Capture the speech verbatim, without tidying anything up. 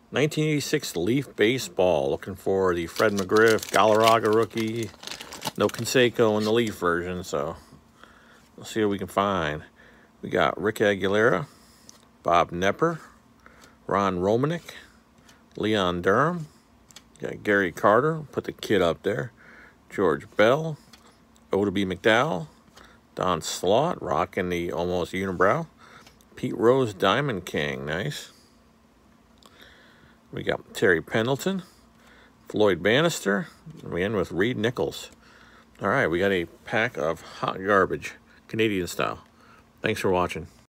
nineteen eighty-six Leaf Baseball. Looking for the Fred McGriff Galarraga rookie. No Canseco in the Leaf version, so we'll see what we can find. We got Rick Aguilera, Bob Nepper, Ron Romanek, Leon Durham. Got Gary Carter, put the kid up there. George Bell, Oda B. McDowell, Don Slaught, rocking the almost unibrow. Pete Rose, Diamond King, nice. We got Terry Pendleton, Floyd Bannister, and we end with Reed Nichols. All right, we got a pack of hot garbage, Canadian style. Thanks for watching.